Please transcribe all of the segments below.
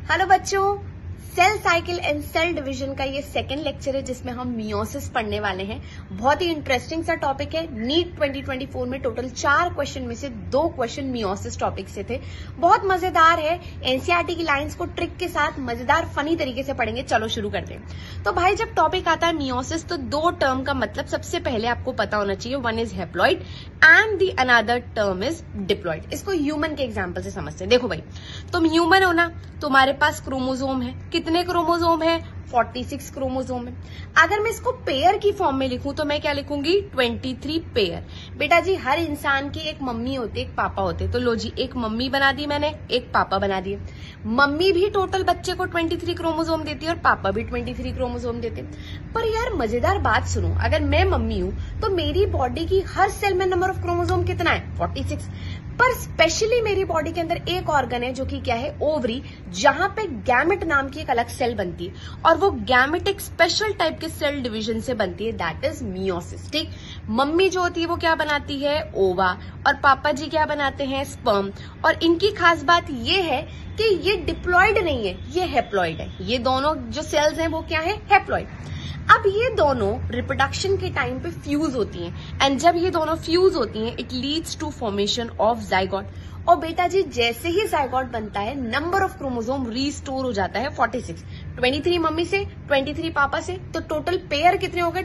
Hello बच्चों, cell cycle and cell division का ये सेकंड लेक्चर है जिसमें हम मियोसिस पढ़ने वाले हैं। बहुत ही इंटरेस्टिंग सा टॉपिक है। नीट 2024 में टोटल 4 क्वेश्चन में से 2 क्वेश्चन मियोसिस टॉपिक से थे। बहुत मजेदार है। एनसीईआरटी की लाइंस को ट्रिक के साथ मजेदार फनी तरीके से पढ़ेंगे। चलो शुरू करते हैं। तो भाई जब टॉपिक आता है मियोसिस तो 2 टर्म का मतलब सबसे पहले आपको पता होना चाहिए। One is haploid and the another term is diploid. इसको ह्यूमन के एग्जाम्पल से समझते हैं। देखो भाई, तुम ह्यूमन हो ना, तुम्हारे पास क्रोमोसोम है। कितने क्रोमोसोम है? 46 क्रोमोसोम है। अगर मैं इसको पेयर की फॉर्म में लिखूं तो मैं क्या लिखूंगी? 23 पेयर। बेटा जी, हर इंसान की एक मम्मी होती है, एक पापा होते हैं। तो लो जी, एक मम्मी बना दी मैंने, एक पापा बना दिए। मम्मी भी टोटल बच्चे को 23 क्रोमोसोम देती है और पापा भी 23 क्रोमोसोम देते हैं। पर यार मजेदार बात सुनो, अगर मैं मम्मी हूं तो मेरी बॉडी की हर सेल में नंबर ऑफ क्रोमोसोम कितना है? 46। पर स्पेशली मेरी बॉडी के अंदर एक ऑर्गन है जो कि क्या है? ओवरी, जहां पे गैमेट नाम की एक अलग सेल बनती है और वो गैमेट एक स्पेशल टाइप के सेल डिवीजन से बनती है, दैट इज मियोसिस। ठीक, मम्मी जो होती है वो क्या बनाती है? ओवा। और पापा जी क्या बनाते हैं? स्पर्म। और इनकी खास बात ये है कि ये डिप्लॉइड नहीं है, ये हेप्लॉइड है। ये दोनों जो सेल्स हैं वो क्या है? हेप्लॉइड। अब ये दोनों रिप्रोडक्शन के टाइम पे फ्यूज होती हैं एंड जब ये दोनों फ्यूज होती हैं it leads to formation of zygote. और बेटा जी, जैसे ही जाइगोट बनता है नंबर ऑफ क्रोमोसोम रीस्टोर हो जाता है 46। 23 मम्मी से, 23 पापा से, तो टोटल पेयर कितने हो गए?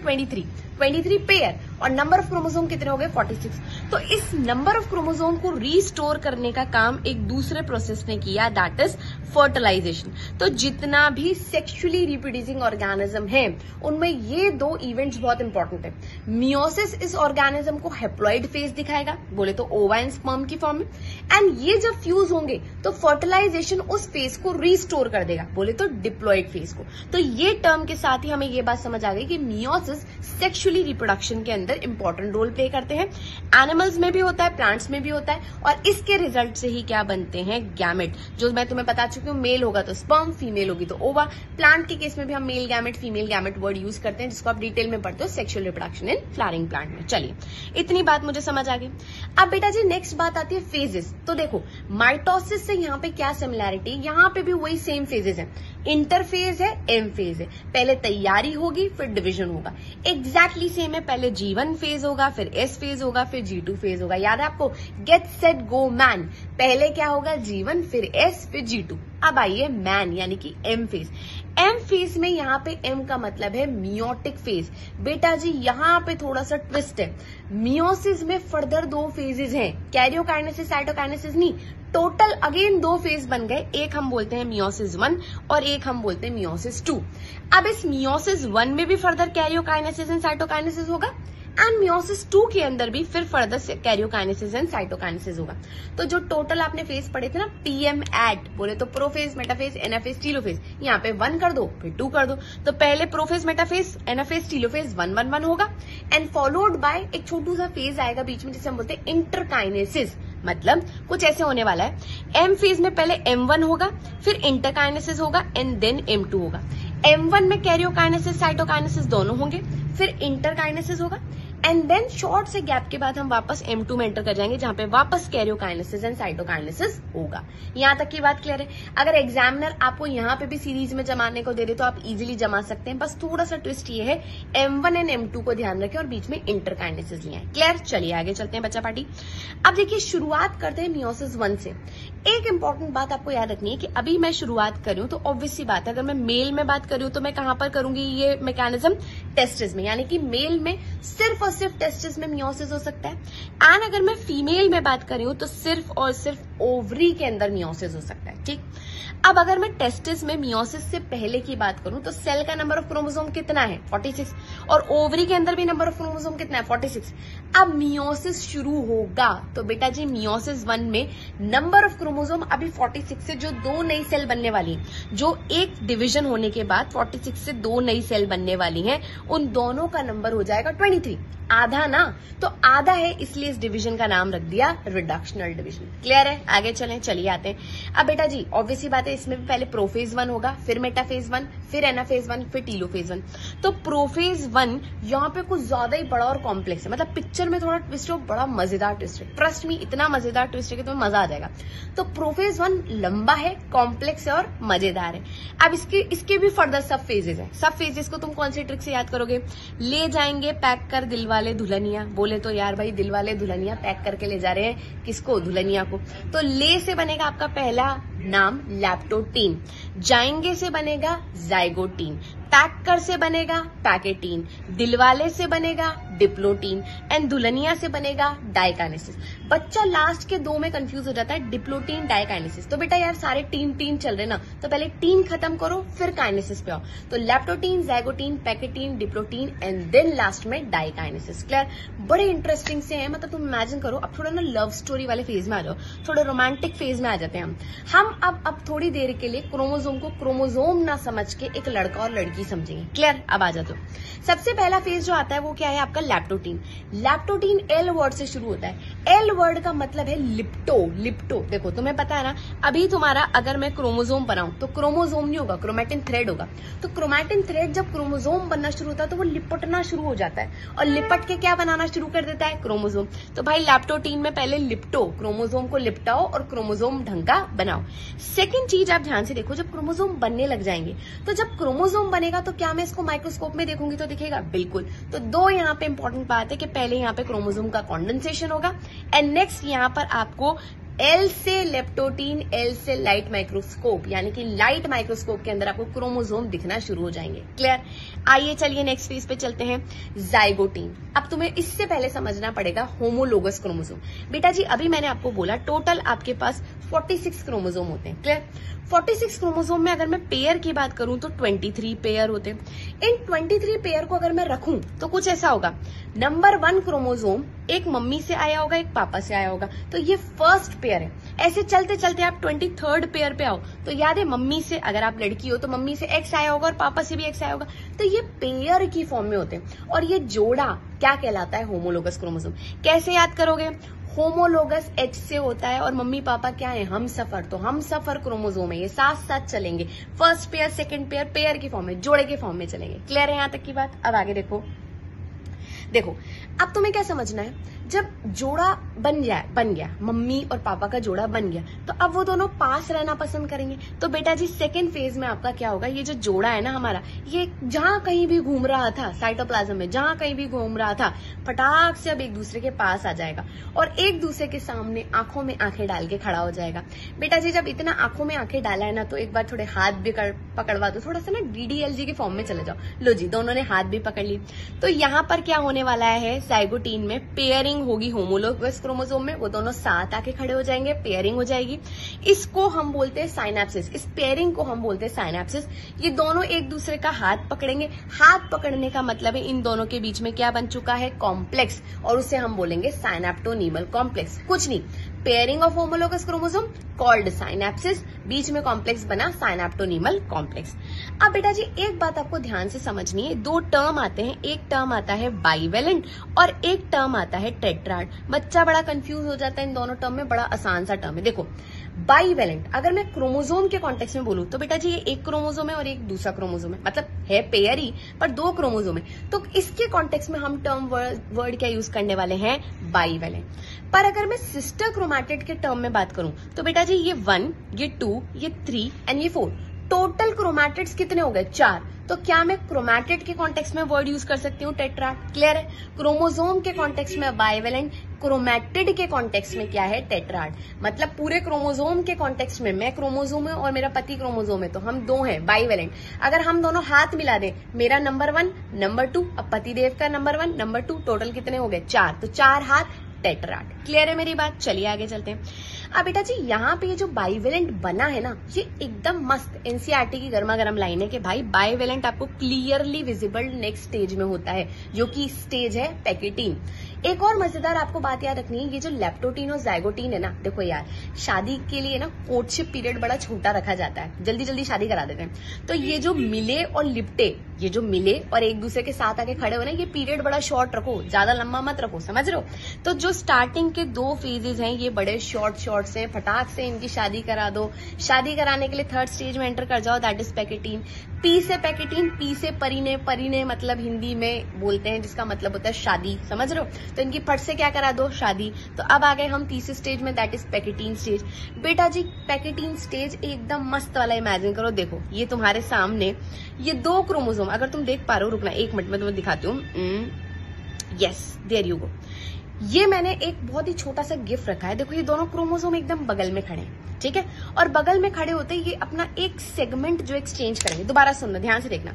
23 पेयर। और नंबर ऑफ क्रोमोसोम कितने हो गए? 46। तो इस नंबर ऑफ क्रोमोसोम को रीस्टोर करने का काम एक दूसरे प्रोसेस ने किया, दैट इज फर्टिलाइजेशन। तो जितना भी सेक्सुअली रिप्रोड्यूसिंग ऑर्गेनिज्म है उनमें ये 2 इवेंट्स बहुत इंपॉर्टेंट है। मियोसिस इस ऑर्गेनिज्म को हेप्लॉइड फेज दिखाएगा, बोले तो ओवा एंड स्पर्म की फॉर्म में। एंड ये जब फ्यूज होंगे तो फर्टिलाइजेशन उस फेज को रीस्टोर कर देगा, बोले तो डिप्लॉइड फेज को। तो ये टर्म के साथ ही हमें ये बात समझ आ गई कि मियोसिस सेक्सुअली रिप्रोडक्शन के अंदर इंपॉर्टेंट रोल प्ले करते हैं। एनिमल्स में भी होता है, प्लांट्स में भी होता है। और इसके रिजल्ट से ही क्या बनते हैं? गैमेट। जो मैं तुम्हें बता चुकी हूँ, मेल होगा तो स्पर्म, फीमेल होगी तो ओवा। प्लांट के केस में भी हम male gamete female gamete word use करते हैं, जिसको आप डिटेल में पढ़ते हो sexual reproduction in flowering plant में। चलिए, इतनी बात मुझे समझ आ गई। अब बेटा जी नेक्स्ट बात आती है फेजेस। तो देखो, माइटोसिस से यहाँ पे क्या सिमिलैरिटी? यहाँ पे भी वही सेम फेजेस है। इंटरफेज है, एम फेज है। पहले तैयारी होगी फिर डिवीजन होगा। एग्जैक्टली सेम है। पहले G1 फेज होगा, फिर S फेज होगा, फिर G2 फेज होगा। याद है आपको? Get set go man. पहले क्या होगा? G1, फिर S, फिर G2। अब आइए मैन यानी कि M फेज। एम फेज में यहाँ पे एम का मतलब है मियोटिक फेज। बेटा जी यहाँ पे थोड़ा सा ट्विस्ट है। मियोसिस में फर्दर 2 फेजेस हैं, कैरियोकाइनेसिस साइटोकाइनेसिस नहीं। टोटल अगेन 2 फेज बन गए। एक हम बोलते हैं मियोसिस 1 और एक हम बोलते हैं मियोसिस 2। अब इस मियोसिस 1 में भी फर्दर कैरियोकाइनेसिस एंड साइटोकाइनेसिस होगा एंड मियोसिस 2 के अंदर भी फिर फर्दर कैरियोकाइनेसिस एंड साइटोकाइनेसिस होगा। तो जो टोटल आपने फेज पढ़े थे ना, पीएम एड, बोले तो प्रोफेज, मेटाफेज, एनाफेज, टीलोफेज, यहाँ पे 1 कर दो फिर 2 कर दो। तो पहले प्रोफेज, मेटाफेज, एनाफेज, टीलोफेज 1 1 1 होगा एंड फॉलोड बाय एक छोटू सा फेज आएगा बीच में जिसे हम बोलते हैं इंटरकाइनेसिस। मतलब कुछ ऐसे होने वाला है। एम फेज में पहले M1 होगा, फिर इंटरकाइनेसिस होगा एंड देन M2 होगा। M1 में कैरियोकाइनेसिस साइटोकाइनेसिस दोनों होंगे, फिर इंटरकाइनेसिस होगा एंड देन शॉर्ट से गैप के बाद हम वापस M2 में एंटर कर जाएंगे, जहां पे वापस कैरियोकाइनेसिस एंड साइटोकाइनेसिस होगा। यहां तक की बात क्लियर है। अगर एग्जामिनर आपको यहां पे भी सीरीज में जमाने को दे दे तो आप इजीली जमा सकते हैं। बस थोड़ा सा ट्विस्ट ये है, M1 एंड M2 को ध्यान रखें और बीच में इंटरकाइनेसिस लिया है। क्लियर? चलिए आगे चलते हैं बच्चा पार्टी। अब देखिए, शुरुआत करते हैं मियोसिस 1 से। एक इंपॉर्टेंट बात आपको याद रखनी है कि अभी मैं शुरुआत कर रही हूं तो ऑब्वियस सी बात है, अगर मैं मेल में बात कर रही हूं तो मैं कहां पर करूंगी ये मैकेनिज्म? टेस्टिस में। यानी कि मेल में सिर्फ और सिर्फ टेस्टिस में मियोसिस हो सकता है। एंड अगर मैं फीमेल में बात कर रही हूं तो सिर्फ और सिर्फ ओवरी के अंदर मियोसिस हो सकता है। ठीक, अब अगर मैं टेस्टिस में मियोसिस से पहले की बात करूं तो सेल का नंबर ऑफ क्रोमोसोम कितना है? 46। और ओवरी के अंदर भी नंबर ऑफ क्रोमोसोम कितना है? 46। अब मियोसिस शुरू होगा तो बेटा जी मियोसिस 1 में नंबर ऑफ क्रोमोसोम अभी 46 से जो 2 नई सेल बनने वाली है, जो एक डिवीजन होने के बाद 46 से 2 नई सेल बनने वाली हैं, उन दोनों का नंबर हो जाएगा 23। आधा ना, तो आधा है, इसलिए इस डिवीजन का नाम रख दिया रिडक्शनल डिवीजन। क्लियर है? आगे चलें, चलिए आते हैं। अब बेटा जी ऑब्वियसली बात है, इसमें भी पहले प्रोफेज 1 होगा, फिर मेटाफेज 1, फिर एनाफेज 1, फिर टीलोफेज 1। तो प्रोफेज 1 यहाँ पे कुछ ज्यादा ही बड़ा और कॉम्प्लेक्स है, मतलब पिक्चर स्ट्रक्चर में थोड़ा ट्विस्ट हो, बड़ा मजेदार ट्विस्ट है, ट्रस्ट मी, इतना मजेदार ट्विस्ट है कि तुम्हें मजा आ जाएगा। तो प्रोफेज 1 लंबा है, कॉम्प्लेक्स है और मजेदार है। अब इसके भी फर्दर सब फेजेस हैं। सब फेजेस को तुम कौन सी ट्रिक से याद करोगे? ले जाएंगे पैक कर दिलवाले दुल्हनिया, बोले तो यार भाई दिलवाले दुल्हनिया पैक करके ले जा रहे हैं किसको? दुल्हनिया को। तो ले से बनेगा आपका पहला नाम लैप्टोटीन, जाएंगे से बनेगा जाइगोटीन, पैक कर से बनेगा पैकेटीन, दिलवाले से बनेगा डिप्लोटीन एंड दुल्हनिया से बनेगा डाइकाइनेसिस। बच्चा लास्ट के दो में कंफ्यूज हो जाता है, डिप्लोटीन डाइकाइनेसिस। तो बेटा यार सारे टीन चल रहे ना, तो पहले टीन खत्म करो फिर काइनेसिस पे आओ। तो leptotene, zygotene, pachytene, diplotene and then last में डाइकाइनेसिस। क्लियर? बड़े इंटरेस्टिंग से हैं, मतलब तुम इमेजिन करो। अब थोड़ा ना लव स्टोरी वाले फेज में आ जाओ, थोड़ा रोमांटिक फेज में आ जाते हैं हम अब थोड़ी देर के लिए क्रोमोसोम को क्रोमोसोम ना समझ के एक लड़का और लड़की समझेंगे। क्लियर? अब आ जाते हो। सबसे पहला फेज जो आता है वो क्या है आपका? लैप्टोटीन। लैप्टोटीन एल वर्ड से शुरू होता है। एल वर्ड का मतलब है लिप्टो। देखो तुम्हें पता है ना, अभी तुम्हारा अगर मैं क्रोमोसोम बनाऊं तो क्रोमोसोम नहीं होगा, क्रोमैटिन थ्रेड होगा। तो क्रोमैटिन थ्रेड जब क्रोमोसोम बनना शुरू होता है तो वो लिपटना शुरू हो जाता है और लिपट के क्या बनाना शुरू कर देता है? क्रोमोसोम। तो भाई लैप्टोटीन में पहले लिप्टो, क्रोमोसोम को लिपटाओ और क्रोमोसोम ढंग का बनाओ। सेकेंड चीज आप ध्यान से देखो, जब क्रोमोसोम बनने लग जाएंगे तो जब क्रोमोसोम बनेगा तो क्या मैं इसको माइक्रोस्कोप में देखूंगी तो दिखेगा? बिल्कुल। तो दो यहाँ पे इंपॉर्टेंट बात है कि पहले यहाँ पे क्रोमोसोम का कॉन्डेंसेशन होगा एंड नेक्स्ट यहाँ पर आपको एल से लेप्टोटीन, एल से लाइट माइक्रोस्कोप, यानी कि लाइट माइक्रोस्कोप के अंदर आपको क्रोमोसोम दिखना शुरू हो जाएंगे। क्लियर? आइए चलिए नेक्स्ट फेज पे चलते हैं, जाइगोटीन। अब तुम्हें इससे पहले समझना पड़ेगा होमोलोगस क्रोमोसोम। बेटा जी अभी मैंने आपको बोला टोटल आपके पास 46 क्रोमोसोम होते हैं। क्लियर? 46 क्रोमोसोम में अगर मैं पेयर की बात करूं तो 23 पेयर होते हैं। इन 23 पेयर को अगर मैं रखूं तो कुछ ऐसा होगा, नंबर 1 क्रोमोसोम एक मम्मी से आया होगा, एक पापा से आया होगा, तो ये फर्स्ट पेयर है। ऐसे चलते चलते आप 23rd पेयर पे आओ तो याद है मम्मी से, अगर आप लड़की हो तो मम्मी से एक्स आया होगा और पापा से भी एक्स आया होगा। तो ये पेयर की फॉर्म में होते हैं और ये जोड़ा क्या कहलाता है? Homologous chromosome. कैसे याद करोगे? होमोलोगस एच से होता है और मम्मी पापा क्या है? हम सफर। तो हम सफर क्रोमोसोम है, ये साथ साथ चलेंगे। First pair, second pair, pair की फॉर्म में, जोड़े के फॉर्म में चलेंगे। क्लियर है यहां तक की बात? अब आगे देखो अब तुम्हें क्या समझना है, जब जोड़ा बन गया मम्मी और पापा का जोड़ा बन गया तो अब वो दोनों पास रहना पसंद करेंगे। तो बेटा जी सेकेंड फेज में आपका क्या होगा? ये जो जोड़ा है ना हमारा, ये जहां कहीं भी घूम रहा था साइटोप्लाज्म में, जहां कहीं भी घूम रहा था, फटाक से अब एक दूसरे के पास आ जाएगा और एक दूसरे के सामने आंखों में आंखें डाल के खड़ा हो जाएगा। बेटा जी जब इतना आंखों में आंखें डाला है ना तो एक बार थोड़े हाथ भी पकड़वा दो, थोड़ा सा ना DDLG के फॉर्म में चले जाओ। लो जी दोनों ने हाथ भी पकड़ ली। तो यहाँ पर क्या होने वाला है? जाइगोटीन में पेयरिंग होगी होमोलोगस क्रोमोसोम में, वो दोनों साथ आके खड़े हो जाएंगे, पेयरिंग हो जाएगी। इसको हम बोलते हैं साइनेप्सिस, इस पेयरिंग को हम बोलते हैं साइनेप्सिस। ये दोनों एक दूसरे का हाथ पकड़ेंगे। हाथ पकड़ने का मतलब है इन दोनों के बीच में क्या बन चुका है? कॉम्प्लेक्स, और उसे हम बोलेंगे साइनेप्टोनीमल कॉम्प्लेक्स। कुछ नहीं, pairing of homologous chromosome called synapsis, बीच में कॉम्प्लेक्स बना साइनेप्टोनीमल कॉम्प्लेक्स। अब बेटा जी एक बात आपको ध्यान से समझनी है, दो टर्म आते हैं, एक टर्म आता है बाइवेलेंट और एक टर्म आता है टेट्राड। बच्चा बड़ा कंफ्यूज हो जाता है इन दोनों टर्म में, बड़ा आसान सा टर्म है। देखो बाइवेलेंट अगर मैं क्रोमोसोम के कॉन्टेक्स्ट में बोलूं तो बेटा जी ये एक क्रोमोसोम है और एक दूसरा क्रोमोसोम है, मतलब है पेयर ही पर दो क्रोमोसोम है। तो इसके कॉन्टेक्स्ट में हम टर्म वर्ड क्या यूज करने वाले हैं? बाइवेलेंट। पर अगर मैं सिस्टर क्रोमैटिड के टर्म में बात करूं तो बेटा जी ये 1, ये 2, ये 3 एंड ये 4, टोटल क्रोमैटिड्स कितने हो गए? 4। तो क्या मैं क्रोमैटिड के कॉन्टेक्स्ट में वर्ड यूज कर सकती हूँ? टेट्राड। क्लियर है? क्रोमोसोम के कॉन्टेक्स्ट में बाइवेलेंट, क्रोमैटिड के कॉन्टेक्स्ट में क्या है? टेट्राड। मतलब पूरे क्रोमोसोम के कॉन्टेक्स्ट में मैं क्रोमोसोम है और मेरा पति क्रोमोसोम है, तो हम दो हैं बाइवेलेंट। अगर हम दोनों हाथ मिला दें, मेरा नंबर 1 नंबर 2, अब पतिदेव का नंबर 1 नंबर 2, टोटल कितने हो गए? 4। तो 4 हाथ टेट्राड। क्लियर है मेरी बात? चलिए आगे चलते हैं। अब बेटा जी यहाँ पे ये जो बाइवेलेंट बना है ना, ये एकदम मस्त एनसीईआरटी की गर्मा गर्म लाइन है कि भाई बाइवेलेंट आपको क्लियरली विजिबल नेक्स्ट स्टेज में होता है, जो कि स्टेज है पैकेटीन। एक और मजेदार आपको बात याद रखनी है, ये जो लैप्टोटीन और जाइगोटीन है ना, देखो यार शादी के लिए ना कोर्टशिप पीरियड बड़ा छोटा रखा जाता है, जल्दी जल्दी शादी करा देते हैं। तो ये जो मिले और लिपटे, ये जो मिले और एक दूसरे के साथ आके खड़े हो ना, ये पीरियड बड़ा शॉर्ट रखो, ज्यादा लंबा मत रखो, समझ रहे हो? तो जो स्टार्टिंग के 2 फेजेस हैं ये बड़े शॉर्ट से, फटाक से इनकी शादी करा दो। शादी कराने के लिए 3rd स्टेज में एंटर कर जाओ, दैट इज पैकेटीन। पी से पैकेटीन, पी से परिने, परिने मतलब हिंदी में बोलते हैं जिसका मतलब होता है शादी, समझ रहे हो? तो इनकी फट से क्या करा दो, शादी। तो अब आ गए हम तीसरे स्टेज में, दैट इज पैकेटीन स्टेज। बेटा जी पैकेटीन स्टेज एकदम मस्त वाला इमेजिन करो। देखो ये तुम्हारे सामने ये 2 क्रोमोसोम, अगर तुम देख पा रहे हो, रुकना 1 मिनट में तुम्हें दिखाती हूँ। Yes there you go. ये मैंने एक बहुत ही छोटा सा गिफ्ट रखा है। देखो ये दोनों क्रोमोसोम एकदम बगल में खड़े हैं, ठीक है, और बगल में खड़े होते ये अपना एक सेगमेंट जो एक्सचेंज करेंगे। दोबारा सुनना, ध्यान से देखना।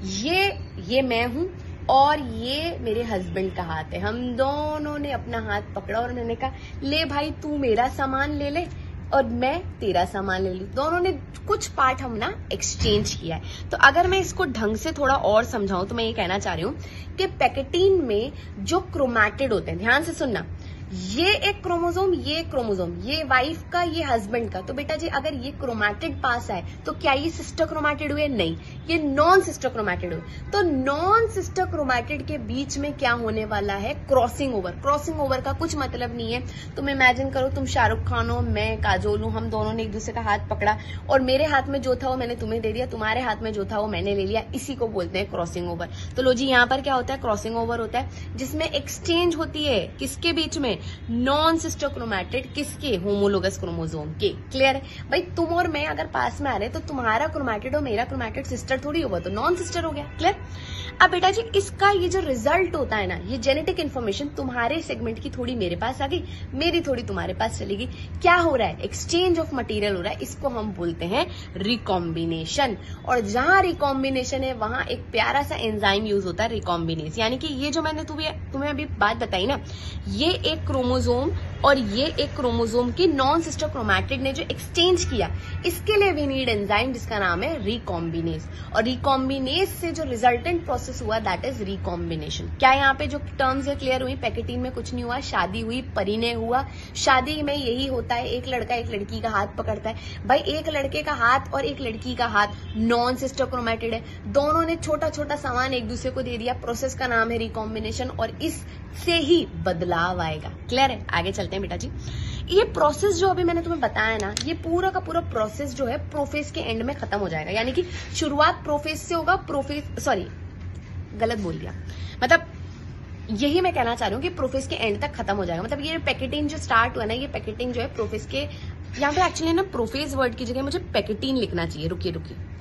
ये मैं हूं और ये मेरे हस्बैंड का हाथ है। हम दोनों ने अपना हाथ पकड़ा और मैंने कहा ले भाई तू मेरा सामान ले ले और मैं तेरा सामान ले लूं। दोनों ने कुछ पार्ट हम ना एक्सचेंज किया है। तो अगर मैं इसको ढंग से थोड़ा और समझाऊं तो मैं ये कहना चाह रही हूं कि पैकेटीन में जो क्रोमैटिड होते हैं, ध्यान से सुनना, ये एक क्रोमोसोम, ये क्रोमोसोम, ये वाइफ का, ये हस्बैंड का। तो बेटा जी अगर ये क्रोमैटिड पास है तो क्या ये सिस्टर क्रोमैटिड हुए? नहीं, ये नॉन सिस्टर क्रोमैटिड हुए। तो नॉन सिस्टर क्रोमैटिड के बीच में क्या होने वाला है? Crossing over. क्रॉसिंग ओवर का कुछ मतलब नहीं है। तुम इमेजिन करो तुम शाहरुख खान हो, मैं काजोल हूं, हम दोनों ने एक दूसरे का हाथ पकड़ा और मेरे हाथ में जो था वो मैंने तुम्हें दे दिया, तुम्हारे हाथ में जो था वो मैंने ले लिया। इसी को बोलते हैं क्रॉसिंग ओवर। तो लो जी यहाँ पर क्या होता है? क्रॉसिंग ओवर होता है जिसमें एक्सचेंज होती है किसके बीच में? नॉन सिस्टर क्रोमैटिड किसके? होमोलोगस क्रोमोसोम के। क्लियर है भाई? तुम और मैं अगर पास में आ रहे तो तुम्हारा क्रोमैटिड और मेरा क्रोमैटिड सिस्टर थोड़ी होगा, तो नॉन सिस्टर हो गया। क्लियर? अब बेटा जी इसका ये जो रिजल्ट होता है ना, ये जेनेटिक इन्फॉर्मेशन तुम्हारे सेगमेंट की थोड़ी मेरे पास आ गई, मेरी थोड़ी तुम्हारे पास चलेगी। क्या हो रहा है? एक्सचेंज ऑफ मटेरियल हो रहा है। इसको हम बोलते हैं रिकॉम्बिनेशन। और जहां रिकॉम्बिनेशन है वहां एक प्यारा सा एंजाइम यूज होता है, रिकॉम्बिनेज। यानी कि ये जो मैंने तुम्हें अभी बात बताई ना, ये एक क्रोमोसोम और ये एक क्रोमोसोम की नॉन सिस्टर क्रोमैटिड ने जो एक्सचेंज किया, इसके लिए वी नीड एंजाइम जिसका नाम है रिकॉम्बिनेज। और रिकॉम्बिनेज से जो रिजल्टेंट प्रोसेस हुआ दैट इज रिकॉम्बिनेशन। क्या यहाँ पे जो टर्म्स है क्लियर हुई? पैकेटीन में कुछ नहीं हुआ, शादी हुई, परिणय हुआ। शादी में यही होता है, एक लड़का एक लड़की का हाथ पकड़ता है। भाई एक लड़के का हाथ और एक लड़की का हाथ नॉन सिस्टर क्रोमैटिड है, दोनों ने छोटा छोटा सामान एक दूसरे को दे दिया। प्रोसेस का नाम है रिकॉम्बिनेशन और इससे ही बदलाव आएगा। क्लियर है? आगे चलते हैं बेटा जी। ये प्रोसेस जो अभी मैंने तुम्हें बताया ना, ये पूरा का पूरा प्रोसेस जो है प्रोफेज के एंड में खत्म हो जाएगा। यानी कि शुरुआत प्रोफेज से होगा, गलत बोल दिया, मतलब यही मैं कहना चाह रही हूँ कि प्रोफेज के एंड तक खत्म हो जाएगा। मतलब ये पैकेटिंग जो स्टार्ट हुआ ना, ये पैकेटिंग जो है प्रोफेज के, यहाँ पे एक्चुअली ना प्रोफेज वर्ड की जगह मुझे पैकेटीन लिखना चाहिए। रुकिए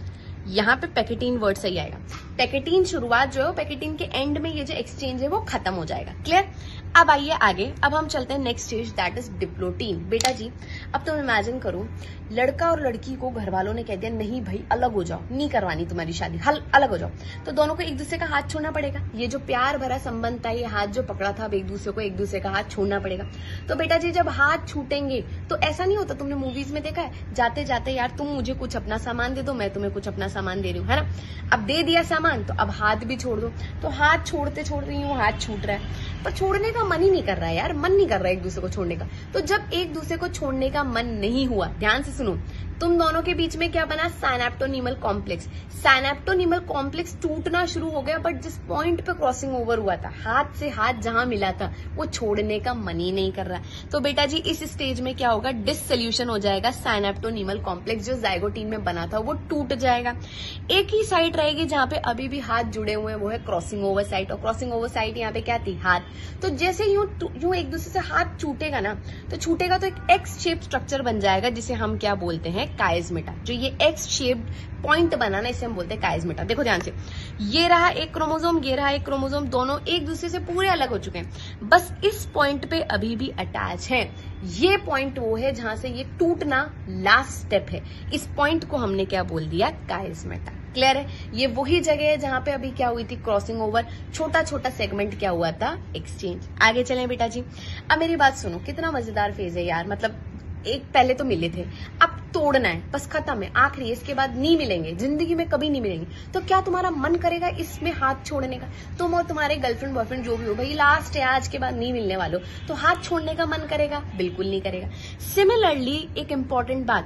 यहाँ पे पैकेटीन वर्ड सही आएगा। पैकेटीन शुरुआत जो है, पैकेटीन के एंड में ये जो एक्सचेंज है वो खत्म हो जाएगा। क्लियर? अब आइए आगे, अब हम चलते हैं next stage that is diplotene. बेटा जी अब तुम इमेजिन करो, लड़का और लड़की को घर वालों ने कह दिया नहीं भाई अलग हो जाओ, नहीं करवानी तुम्हारी शादी, अलग हो जाओ। तो दोनों को एक दूसरे का हाथ छोड़ना पड़ेगा। ये जो प्यार भरा संबंध था, ये हाथ जो पकड़ा था, अब एक दूसरे को एक दूसरे का हाथ छोड़ना पड़ेगा। तो बेटा जी जब हाथ छूटेंगे तो ऐसा नहीं होता, तुमने मूवीज में देखा है, जाते जाते यार तुम मुझे कुछ अपना सामान दे दो, मैं तुम्हें कुछ अपना सामान दे रही हूँ, है ना। अब दे दिया सामान तो अब हाथ भी छोड़ दो। तो हाथ छोड़ते छोड़ रही हूँ, हाथ छूट रहा है, पर छोड़ने का मन ही नहीं कर रहा है यार, मन नहीं कर रहा है एक दूसरे को छोड़ने का। तो जब एक दूसरे को छोड़ने का मन नहीं हुआ, ध्यान से सुनो, तुम दोनों के बीच में क्या बना? साइनेप्टोनीमल कॉम्प्लेक्स। साइनेप्टोनीमल कॉम्प्लेक्स टूटना शुरू हो गया, बट जिस पॉइंट पे क्रॉसिंग ओवर हुआ था, हाथ से हाथ जहां मिला था, वो छोड़ने का मन ही नहीं कर रहा। तो बेटा जी इस स्टेज में क्या होगा? डिसोल्यूशन हो जाएगा। साइनेप्टोनीमल कॉम्प्लेक्स जो जाइगोटीन में बना था वो टूट जाएगा। एक ही साइड रहेगी जहां पे अभी भी हाथ जुड़े हुए हैं, वो है क्रॉसिंग ओवर साइट। और क्रॉसिंग ओवर साइट यहाँ पे क्या थी? हाथ। तो जैसे यूं एक दूसरे से हाथ छूटेगा ना, तो छूटेगा तो एक एक्स शेप स्ट्रक्चर बन जाएगा जिसे हम क्या बोलते हैं? काइज़मेटा। जो ये एक्स शेप्ड पॉइंट बना ना, इसे हम बोलते हैं काइज़मेटा। देखो ध्यान से, ये रहा एक क्रोमोसोम, ये रहा एक क्रोमोसोम, दोनों एक दूसरे से पूरे अलग हो चुके हैं, बस इस पॉइंट पे अभी भी अटैच है। ये पॉइंट वो है जहां से ये टूटना लास्ट स्टेप है। इस पॉइंट को हमने क्या बोल दिया? काइज़मेटा। क्लियर है? ये वही जगह है जहां पे अभी क्या हुई थी? क्रॉसिंग ओवर, छोटा छोटा सेगमेंट क्या हुआ था? एक्सचेंज। आगे चलें बेटा जी। अब मेरी बात सुनो, कितना मजेदार फेज है यार। मतलब एक पहले तो मिले थे, अब तोड़ना है, बस खत्म है, आखिरी, इसके बाद नहीं मिलेंगे, जिंदगी में कभी नहीं मिलेंगे। तो क्या तुम्हारा मन करेगा इसमें हाथ छोड़ने का? तुम और तुम्हारे गर्लफ्रेंड बॉयफ्रेंड जो भी हो, भाई लास्ट है, आज के बाद नहीं मिलने वालों, तो हाथ छोड़ने का मन करेगा? बिल्कुल नहीं करेगा। सिमिलरली एक इंपॉर्टेंट बात,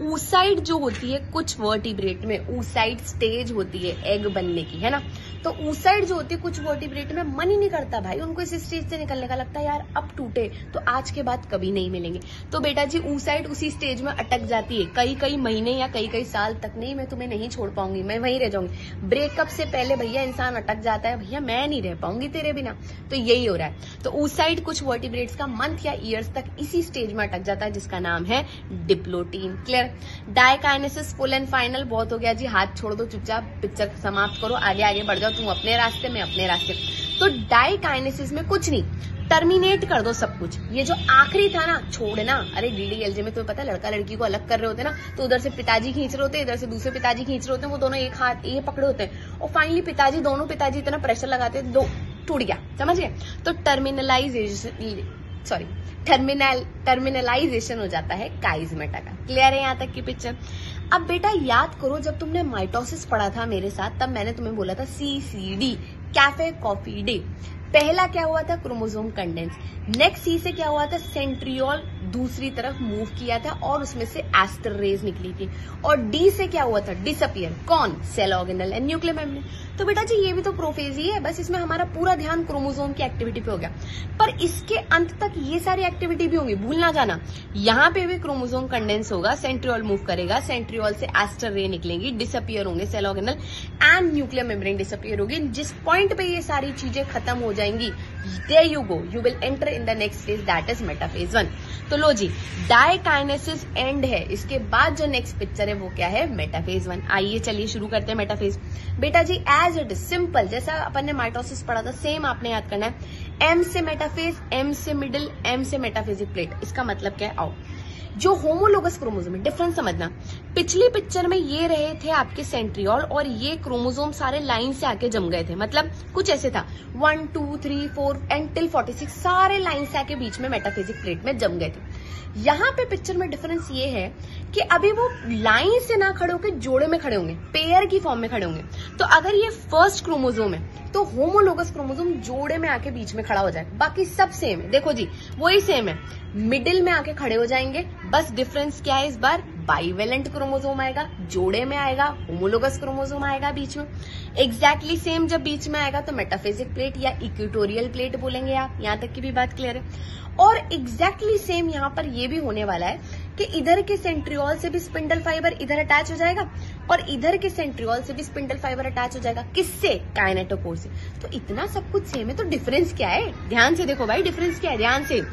oocyte जो होती है कुछ वर्टिब्रेट में, oocyte स्टेज होती है एग बनने की, है ना। तो oocyte जो होती है कुछ वर्टिब्रेट में मन ही नहीं करता भाई उनको इस स्टेज से निकलने का, लगता है यार अब टूटे तो आज के बाद कभी नहीं मिलेंगे। तो बेटा जी oocyte उसी स्टेज में अटक जाती है कई कई महीने या कई कई साल तक, नहीं मैं तुम्हें नहीं छोड़ पाऊंगी, मैं वहीं रह जाऊंगी। ब्रेकअप से पहले भैया इंसान अटक जाता है, भैया मैं नहीं रह पाऊंगी तेरे बिना, तो यही हो रहा है। तो oocyte कुछ वर्टिब्रेट्स का मंथ या ईयर्स तक इसी स्टेज में अटक जाता है जिसका नाम है diplotene. Clear. Diakinesis full and final. बहुत हो गया जी, हाथ छोड़ दो चुपचाप, पिक्चर समाप्त करो, आगे आगे बढ़ जाओ, तुम अपने रास्ते में अपने रास्ते। तो डायकाइनेसिस में कुछ नहीं, टर्मिनेट कर दो सब कुछ। ये जो आखिरी था ना छोड़ना, अरे डीडीएलजे में तुम्हें पता है लड़का लड़की को अलग कर रहे होते ना, तो उधर से पिताजी खींच रहे होते हैं, इधर से दूसरे पिताजी खींच रहे होते हैं, वो दोनों एक हाथ ये पकड़े होते हैं और फाइनली दोनों पिताजी इतना प्रेशर लगाते हैं, दो टूट गया, समझ गए। तो टर्मिनलाइजेशन हो जाता है काइजमेटा का। क्लियर है यहाँ तक की पिक्चर। अब बेटा याद करो जब तुमने माइटोसिस पढ़ा था मेरे साथ, तब मैंने तुम्हें बोला था CCD, कैफे कॉफी डे। पहला क्या हुआ था, क्रोमोसोम कंडेंस। नेक्स्ट सी से क्या हुआ था, सेंट्रियोल दूसरी तरफ मूव किया था और उसमें से एस्टर रेज निकली थी। और डी से क्या हुआ था, डिसअपियर। कौन, cell organelle and nuclear membrane. तो बेटा जी ये भी तो प्रोफेज ही है, बस इसमें हमारा पूरा ध्यान क्रोमोसोम की एक्टिविटी पे हो गया, पर इसके अंत तक ये सारी एक्टिविटी भी होंगी, भूल ना जाना। यहाँ पे भी क्रोमोसोम कंडेंस होगा, सेंट्रियोल मूव करेगा, सेंट्रियोल से एस्टर रे निकलेंगी, डिसअपियर होंगे cell organelle and nuclear membrane disappear होगी। जिस पॉइंट पे ये सारी चीजें खत्म हो जाएंगी, there you go, you will enter in the next phase, that is metaphase 1। तो लो जी, डायकाइनेसिस एंड है, इसके बाद जो नेक्स्ट पिक्चर है वो क्या है, मेटाफेज 1। आइए चलिए शुरू करते हैं मेटाफेज। बेटा जी एज इट इज सिंपल, जैसा अपन ने माइटोसिस पढ़ा था सेम आपने याद करना है। M से मेटाफेज, M से मिडिल, M से मेटाफेजिक प्लेट। इसका मतलब क्या है, आओ जो होमोलोगस क्रोमोसोम है, डिफरेंस समझना। पिछली पिक्चर में ये रहे थे आपके सेंट्रियोल और ये क्रोमोसोम सारे लाइन से आके जम गए थे, मतलब कुछ ऐसे था 1 2 3 4 एंड टिल 46 सारे लाइन से आके बीच में मेटाफेजिक प्लेट में जम गए थे। यहाँ पे पिक्चर में डिफरेंस ये है कि अभी वो लाइन से ना खड़े होकर जोड़े में खड़े होंगे, पेयर की फॉर्म में खड़े होंगे। तो अगर ये फर्स्ट क्रोमोसोम है तो होमोलोगस क्रोमोसोम जोड़े में आके बीच में खड़ा हो जाए, बाकी सब सेम है। देखो जी वही सेम है, मिडिल में आके खड़े हो जाएंगे, बस डिफरेंस क्या है, इस बार बाइवेलेंट क्रोमोसोम आएगा, जोड़े में आएगा, होमोलोगस क्रोमोसोम आएगा बीच में। एग्जैक्टली सेम जब बीच में आएगा तो मेटाफेजिक प्लेट या इक्वेटोरियल प्लेट बोलेंगे आप। यहां तक की भी बात क्लियर है। और एग्जैक्टली सेम यहाँ पर ये भी होने वाला है कि इधर के सेंट्रियोल से भी स्पिंडल फाइबर इधर अटैच हो जाएगा और इधर के सेंट्रियोल से भी स्पिंडल फाइबर अटैच हो जाएगा। किससे, काइनेटोकोर से। तो इतना सब कुछ सेम है, तो डिफरेंस क्या है, ध्यान से देखो भाई, डिफरेंस क्या है, ध्यान से।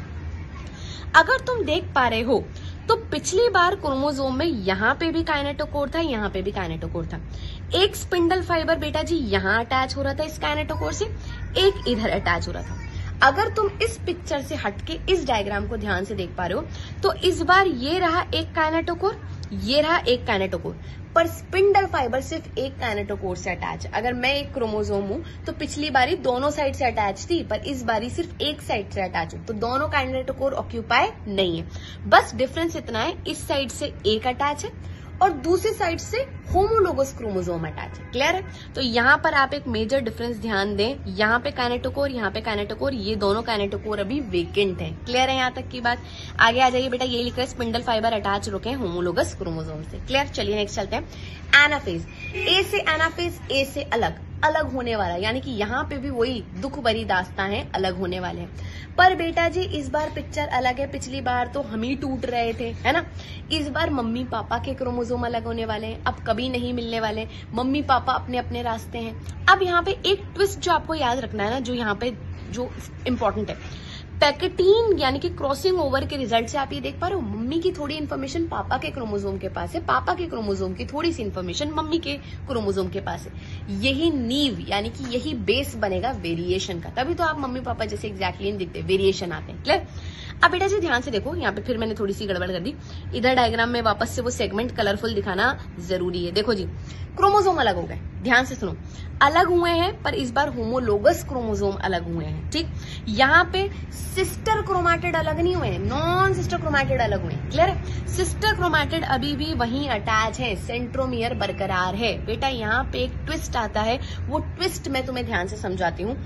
अगर तुम देख पा रहे हो तो पिछली बार क्रोमोसोम में यहाँ पे भी काइनेटोकोर था, यहाँ पे भी काइनेटोकोर था। एक स्पिंडल फाइबर बेटा जी यहाँ अटैच हो रहा था इस काइनेटोकोर से, एक इधर अटैच हो रहा था। अगर तुम इस पिक्चर से हटके इस डायग्राम को ध्यान से देख पा रहे हो तो इस बार ये रहा एक काइनेटोकोर, ये रहा एक काइनेटोकोर, पर स्पिंडल फाइबर सिर्फ एक काइनेटोकोर से अटैच। अगर मैं एक क्रोमोसोम हूं तो पिछली बारी दोनों साइड से अटैच थी, पर इस बारी सिर्फ एक साइड से अटैच हूं, तो दोनों काइनेटोकोर ऑक्यूपाई नहीं है। बस डिफरेंस इतना है, इस साइड से एक अटैच है और दूसरी साइड से होमोलोगस क्रोमोसोम अटैच है। क्लियर है। तो यहाँ पर आप एक मेजर डिफरेंस ध्यान दें, यहाँ पे काइनेटोकोर, यहाँ पे काइनेटोकोर, ये दोनों काइनेटोकोर अभी वेकेंट है। क्लियर है यहाँ तक की बात। आगे आ जाइए बेटा, ये लिख रहा है स्पिंडल फाइबर अटैच रुके हैं होमोलोगस क्रोमोसोम से। क्लियर। चलिए नेक्स्ट चलते हैं। एनाफेज, ए से एनाफेज, ए से अलग अलग होने वाला, यानी कि यहाँ पे भी वही दुख भरी दास्तां है, अलग होने वाले हैं। पर बेटा जी इस बार पिक्चर अलग है, पिछली बार तो हम ही टूट रहे थे, है ना। इस बार मम्मी पापा के क्रोमोसोम अलग होने वाले हैं, अब कभी नहीं मिलने वाले। मम्मी पापा अपने अपने रास्ते हैं। अब यहाँ पे एक ट्विस्ट जो आपको याद रखना है ना, जो यहाँ पे जो इम्पोर्टेंट है, पैकेटीन यानी कि क्रॉसिंग ओवर के रिजल्ट से आप ये देख पा रहे हो, मम्मी की थोड़ी इन्फॉर्मेशन पापा के क्रोमोसोम के पास है, पापा के क्रोमोसोम की थोड़ी सी इन्फॉर्मेशन मम्मी के क्रोमोसोम के पास है। यही नींव यानी कि यही बेस बनेगा वेरिएशन का, तभी तो आप मम्मी पापा जैसे एग्जैक्टली नहीं दिखते, वेरिएशन आते हैं। क्लियर। अब बेटा जी ध्यान से देखो, यहाँ पे फिर मैंने थोड़ी सी गड़बड़ कर दी, इधर डायग्राम में वापस से वो सेगमेंट कलरफुल दिखाना जरूरी है। देखो जी क्रोमोसोम अलग हो गए, ध्यान से सुनो, अलग हुए हैं, पर इस बार होमोलोगस क्रोमोसोम अलग हुए हैं। ठीक। यहाँ पे सिस्टर क्रोमैटिड अलग नहीं हुए हैं, नॉन सिस्टर क्रोमैटिड अलग हुए हैं। क्लियर है। सिस्टर क्रोमैटिड अभी भी वहीं अटैच है, सेंट्रोमियर बरकरार है। बेटा यहाँ पे एक ट्विस्ट आता है, वो ट्विस्ट मैं तुम्हें ध्यान से समझाती हूँ।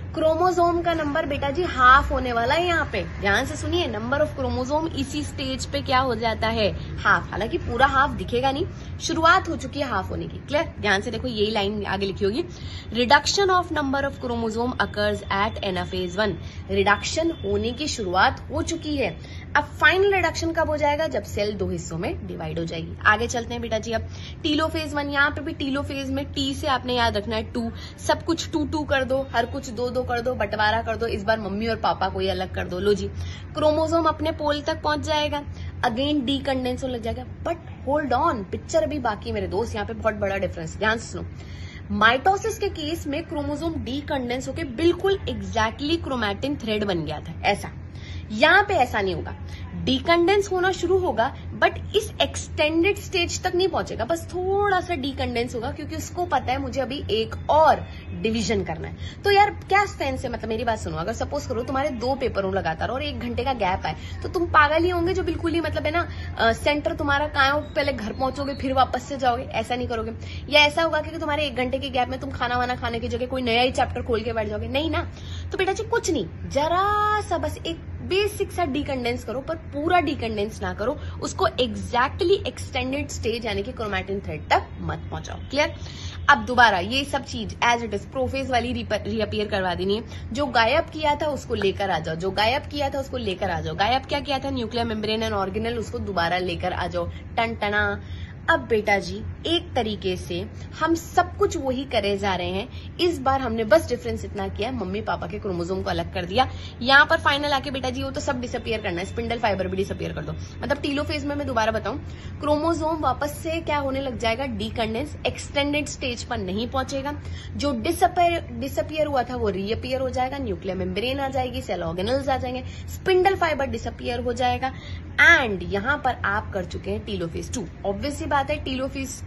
क्रोमोसोम का नंबर बेटा जी हाफ होने वाला है। यहाँ पे ध्यान से सुनिए, नंबर ऑफ क्रोमोसोम इसी स्टेज पे क्या हो जाता है, हाफ। हालांकि पूरा हाफ दिखेगा नहीं, शुरुआत हो चुकी है हाफ होने की। क्लियर? ध्यान से देखो, यही लाइन आगे लिखी होगी, reduction of number of chromosome occurs at anaphase 1। Reduction होने की शुरुआत हो चुकी है। अब फाइनल रिडक्शन कब हो जाएगा, जब सेल 2 हिस्सों में डिवाइड हो जाएगी। आगे चलते हैं बेटा जी। अब टीलोफेज 1, यहाँ पे भी टीलोफेज में टी से आपने याद रखना है 2, सब कुछ 2-2 कर दो, हर कुछ 2-2 कर दो, बंटवारा कर दो, इस बार मम्मी और पापा को ही अलग कर दो। लो जी, क्रोमोसोम अपने पोल तक पहुंच जाएगा, अगेन डी कंडेंस होने लग जाएगा। बट होल्ड ऑन, पिक्चर अभी बाकी मेरे दोस्त, यहाँ पे बहुत बड़ा डिफरेंस, ध्यान से सुनो। माइटोसिस के केस में क्रोमोसोम डी कंडेंस होकर बिल्कुल एग्जैक्टली क्रोमैटिन थ्रेड बन गया था, ऐसा। यहां पे ऐसा नहीं होगा, डीकंडेंस होना शुरू होगा बट इस एक्सटेंडेड स्टेज तक नहीं पहुंचेगा, बस थोड़ा सा डीकंडेंस होगा, क्योंकि उसको पता है मुझे अभी एक और डिवीजन करना है। तो यार क्या सेंस है, मतलब मेरी बात सुनो, अगर सपोज करो तुम्हारे 2 पेपर हो लगातार और 1 घंटे का गैप है, तो तुम पागल ही होंगे जो बिल्कुल ही मतलब है ना, सेंटर तुम्हारा कहाँ हो, पहले घर पहुंचोगे फिर वापस से जाओगे, ऐसा नहीं करोगे। या ऐसा होगा कि तुम्हारे 1 घंटे के गैप में तुम खाना वाना खाने की जगह कोई नया ही चैप्टर खोल के बैठ जाओगे, नहीं ना। तो बेटा जी कुछ नहीं, जरा सा बस एक बेसिक सा डीकंडेंस करो, पर पूरा डीकंडेंस ना करो, उसको एग्जैक्टली एक्सटेंडेड स्टेज यानी कि क्रोमैटिन थ्रेड तक मत पहुंचाओ। क्लियर? अब दोबारा ये सब चीज एज इट इज प्रोफेज वाली रीअपियर करवा देनी है। जो गायब किया था उसको लेकर आ जाओ, जो गायब किया था उसको लेकर आ जाओ। गायब क्या किया था, न्यूक्लियर मेम्ब्रेन एंड ऑर्गेनल, उसको दोबारा लेकर आ जाओ, टन टना। अब बेटा जी एक तरीके से हम सब कुछ वही करे जा रहे हैं, इस बार हमने बस डिफरेंस इतना किया, मम्मी पापा के क्रोमोसोम को अलग कर दिया। यहाँ पर फाइनल आके बेटा जी वो तो सब डिसअपियर करना है, स्पिंडल फाइबर भी डिसअपियर कर दो। मतलब टीलोफेज में मैं दोबारा बताऊं, क्रोमोसोम वापस से क्या होने लग जाएगा, डीकंडेंस, एक्सटेंडेड स्टेज पर नहीं पहुंचेगा। जो डिसअपियर हुआ था वो रीअपियर हो जाएगा, न्यूक्लियर मेम्ब्रेन आ जाएगी, सेल ऑर्गेनल्स आ जाएंगे, स्पिंडल फाइबर डिसअपियर हो जाएगा। एंड यहां पर आप कर चुके हैं टीलोफेज 2। ऑब्वियसली बात है, टीलोफेज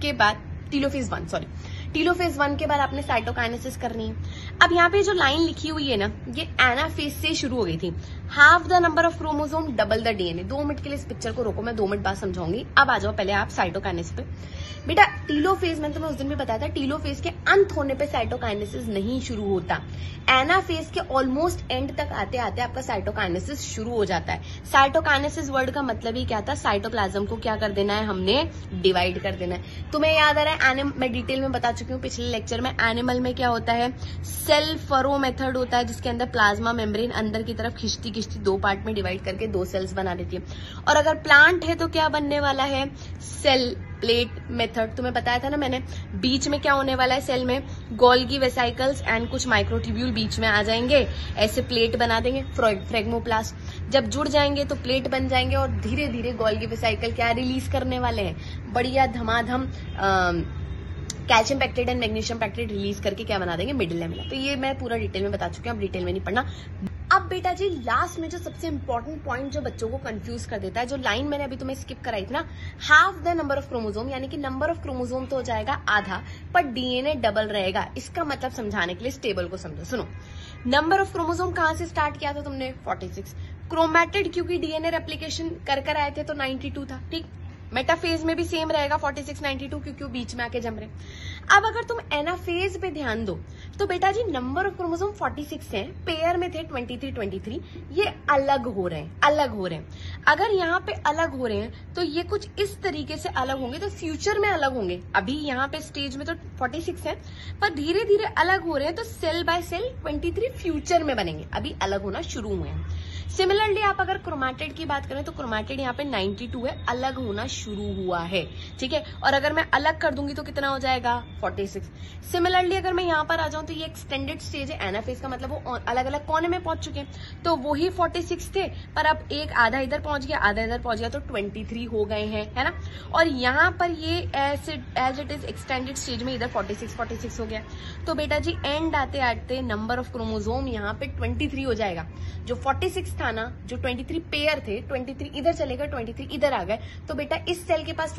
1 के बाद आपने साइटोकाइनेसिस करनी है। अब यहाँ पे जो लाइन लिखी हुई है ना, ये एनाफेज से शुरू हो गई थी। Half the number of chromosome double the DNA. 2 minute के लिए इस पिक्चर को रोको, मैं 2 मिनट बाद समझाऊंगी। अब आ जाओ पहले आप साइटोकाइनेसिस पे। बेटा टीलोफेज, मैंने तुम्हें उस दिन भी बताया था, टीलोफेज के अंत होने पे साइटोकाइनेसिस नहीं शुरू होता। एनाफेज के ऑलमोस्ट एंड तक आते आते आपका साइटोकाइनेसिस शुरू हो जाता है। साइटोकाइनेसिस वर्ड का मतलब ही क्या था, साइटोप्लाज्म को क्या कर देना है, हमने डिवाइड कर देना है। तुम्हें याद आ रहा है, मैं डिटेल में बता चुकी हूँ पिछले लेक्चर में। एनिमल में क्या होता है, सेल फरो मेथड होता है, जिसके अंदर प्लाज्मा मेम्ब्रेन अंदर की तरफ खिंचती 2 पार्ट में डिवाइड करके 2 सेल्स बना देती है। और अगर प्लांट है तो क्या बनने वाला है, सेल प्लेट मेथड। तुम्हें बताया था ना मैंने, बीच में क्या होने वाला है, सेल में गोल्गी वेसाइकल्स एंड कुछ माइक्रोट्यूब्यूल बीच में आ जाएंगे, ऐसे प्लेट बना देंगे, फ्रेगमोप्लास्ट। जब जुड़ जाएंगे तो प्लेट बन जाएंगे और धीरे धीरे गोल्गी वेसाइकल क्या रिलीज करने वाले हैं, बढ़िया धमाधम calcium pectate and magnesium pectate release करके क्या बना देंगे, मिडिल लेमिना। तो ये मैं पूरा डिटेल में बता चुकी हूँ, अब डिटेल में नहीं पढ़ना। अब बेटा जी लास्ट में जो सबसे इंपॉर्टेंट पॉइंट जो बच्चों को कंफ्यूज कर देता है, जो लाइन मैंने अभी तुम्हें स्किप कराई थी ना, half the number of chromosome, यानी कि नंबर ऑफ क्रोमोसोम तो हो जाएगा आधा, पर डीएनए डबल रहेगा। इसका मतलब समझाने के लिए इस टेबल को समझो। सुनो, नंबर ऑफ क्रोमोसोम कहां से स्टार्ट किया था तुमने, 46। क्रोमैटिड क्योंकि डीएनए रेप्लिकेशन कर आए थे तो 92 था, ठीक। मेटाफेज में भी सेम रहेगा 46, 92, क्योंकि वो बीच में आके जम रहे। अब अगर तुम एनाफेज पे ध्यान दो तो बेटा जी नंबर ऑफ क्रोमोसोम 46 हैं, पेयर में थे 23, ये अलग हो रहे हैं। अगर यहाँ पे अलग हो रहे हैं तो ये कुछ इस तरीके से अलग होंगे, तो फ्यूचर में अलग होंगे। अभी यहाँ पे स्टेज में तो 46 है, पर धीरे धीरे अलग हो रहे हैं, तो सेल बाय सेल 23 फ्यूचर में बनेंगे, अभी अलग होना शुरू हुए हैं। सिमिलरली आप अगर क्रोमैटिड की बात करें तो क्रोमैटिड यहाँ पे 92 है, अलग होना शुरू हुआ है, ठीक है। और अगर मैं अलग कर दूंगी तो कितना हो जाएगा, 46। सिमिलरली अगर मैं यहाँ पर आ जाऊं तो ये एक्सटेंडेड स्टेज है एनाफेज का, मतलब वो अलग अलग कोने में पहुंच चुके हैं। तो वही 46 थे, पर अब एक आधा इधर पहुंच गया, आधा इधर पहुंच गया, तो 23 हो गए हैं, है ना। और यहाँ पर ये as it is extended stage में इधर 46 हो गया। तो बेटा जी एंड आते आते नंबर ऑफ क्रोमोसोम यहाँ पे 23 हो जाएगा। जो 46 था ना, जो 23 पेयर थे, 23 इधर चले गए, 23 इधर आ गए, तो बेटा इस सेल के पास 23,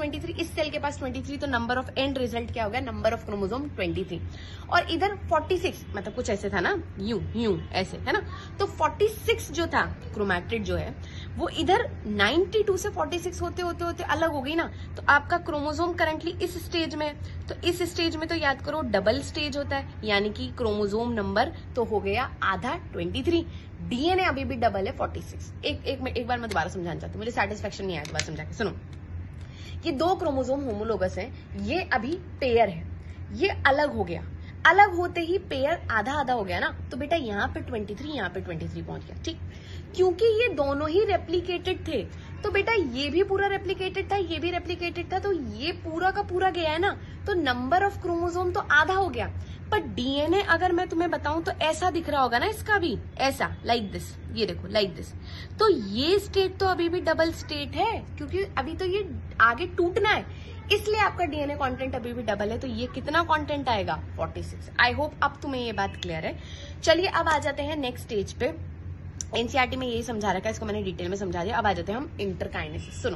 इस सेल के पास 23, तो नंबर ऑफ एंड रिजल्ट क्या हो गया, नंबर ऑफ क्रोमोसोम 23। और इधर 46, मतलब कुछ ऐसे था ना, यूं ऐसे है ना, तो 46 जो था क्रोमैटिड जो है वो इधर 92 से 46 होते होते होते अलग हो गई ना। तो आपका क्रोमोसोम करंटली इस स्टेज में, तो इस स्टेज में तो याद करो डबल स्टेज होता है, यानी कि क्रोमोसोम नंबर तो हो गया आधा 23। डीएनए अभी भी डबल है 46। एक बार मैं दोबारा समझाना चाहती हूँ, मुझे सेटिस्फेक्शन नहीं आया दोबारा समझा के। सुनो, ये दो क्रोमोसोम होमोलोगस है, ये अभी पेयर है, ये अलग हो गया, अलग होते ही पेयर आधा आधा हो गया ना, तो बेटा यहाँ पे 23, यहाँ पे 23 पहुंच गया। ठीक, क्योंकि ये दोनों ही रेप्लिकेटेड थे, तो बेटा ये भी पूरा रेप्लिकेटेड था, ये भी रेप्लिकेटेड था, तो ये पूरा का पूरा गया है ना, तो नंबर ऑफ क्रोमोसोम तो आधा हो गया। पर डीएनए अगर मैं तुम्हें बताऊं तो ऐसा दिख रहा होगा ना, इसका भी ऐसा, लाइक दिस, ये देखो लाइक दिस। तो ये स्टेट तो अभी भी डबल स्टेट है, क्योंकि अभी तो ये आगे टूटना है, इसलिए आपका डीएनए कंटेंट अभी भी डबल है। तो ये कितना कंटेंट आएगा, 46। आई होप अब तुम्हें ये बात क्लियर है। चलिए अब आ जाते हैं नेक्स्ट स्टेज पे। एनसीईआरटी में यही समझा रखा है, इसको मैंने डिटेल में समझा दिया। अब आ जाते हैं हम इंटरकाइनेसिस। सुनो,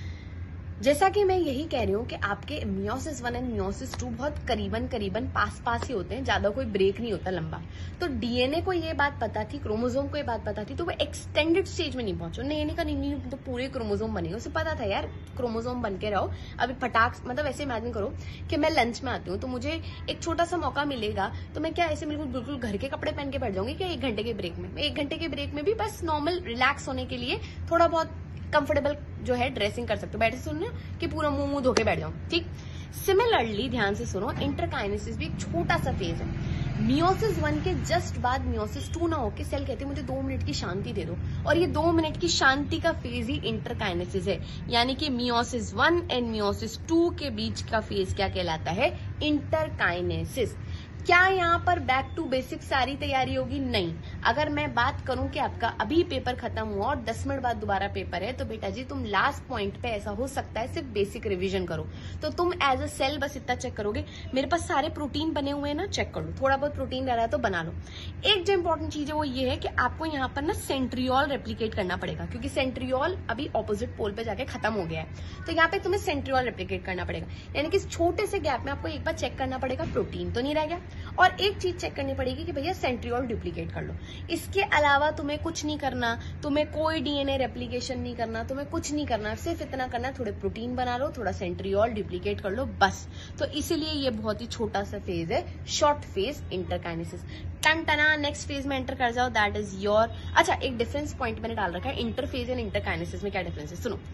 जैसा कि मैं यही कह रही हूँ कि आपके मियोसिस 1 एंड मियोसिस 2 बहुत करीबन पास ही होते हैं, ज्यादा कोई ब्रेक नहीं होता लंबा। तो डीएनए को ये बात पता थी, क्रोमोसोम को ये बात पता थी, तो वो एक्सटेंडेड स्टेज में नहीं पहुंचो। डीएनए का नहीं तो पूरे क्रोमोसोम बनेगा, उसे पता था यार क्रोमोसोम बन के रहो। अभी फटाक, मतलब ऐसे इमेजिन करो कि मैं लंच में आती हूँ, तो मुझे एक छोटा सा मौका मिलेगा, तो मैं क्या ऐसे बिल्कुल घर के कपड़े पहन के बैठ जाऊंगी क्या 1 घंटे के ब्रेक में? मैं 1 घंटे के ब्रेक में भी बस नॉर्मल रिलैक्स होने के लिए थोड़ा बहुत कंफर्टेबल जो है ड्रेसिंग कर सकते हो, बैठे सुन कि पूरा मुंह धो के बैठ जाऊं। ठीक, सिमिलरली ध्यान से सुनो, इंटरकाइनेसिस भी एक छोटा सा फेज है। मियोसिस 1 के जस्ट बाद मियोसिस 2 ना होके सेल कहते हैं मुझे 2 मिनट की शांति दे दो, और ये 2 मिनट की शांति का फेज ही इंटरकाइनेसिस है। यानी कि मियोसिस 1 एंड मियोसिस 2 के बीच का फेज क्या कहलाता है, इंटरकाइनेसिस। क्या यहाँ पर बैक टू बेसिक सारी तैयारी होगी? नहीं। अगर मैं बात करूं कि आपका अभी पेपर खत्म हुआ और 10 मिनट बाद दोबारा पेपर है, तो बेटा जी तुम लास्ट पॉइंट पे ऐसा हो सकता है सिर्फ बेसिक रिवीजन करो। तो तुम एज अ सेल बस इतना चेक करोगे मेरे पास सारे प्रोटीन बने हुए हैं ना, चेक कर लो, थोड़ा बहुत प्रोटीन रह रहा है तो बना लो। एक जो इंपॉर्टेंट चीज है वो ये है कि आपको यहाँ पर ना सेंट्रियोल रेप्लिकेट करना पड़ेगा, क्योंकि सेंट्रियोल अभी ऑपोजिट पोल पे जाके खत्म हो गया है। तो यहाँ पे तुम्हें सेंट्रियोल रेप्लिकेट करना पड़ेगा, यानी कि छोटे से गैप में आपको एक बार चेक करना पड़ेगा प्रोटीन तो नहीं रह गया, और एक चीज चेक करनी पड़ेगी कि भैया सेंट्रियोल डुप्लीकेट कर लो। इसके अलावा तुम्हें कुछ नहीं करना, तुम्हें कोई डीएनए रेप्लिकेशन नहीं करना, तुम्हें कुछ नहीं करना, सिर्फ इतना करना है थोड़े प्रोटीन बना लो, थोड़ा सेंट्रियोल डुप्लीकेट कर लो, बस। तो इसीलिए ये बहुत ही छोटा सा फेज है, शॉर्ट फेज इंटरकाइनेसिस। टन टना नेक्स्ट फेज में एंटर कर जाओ, दैट इज योर। अच्छा, एक डिफरेंस पॉइंट मैंने डाल रखा है, इंटरफेज एंड इंटरकाइनेसिस में क्या डिफरेंस है सुनो।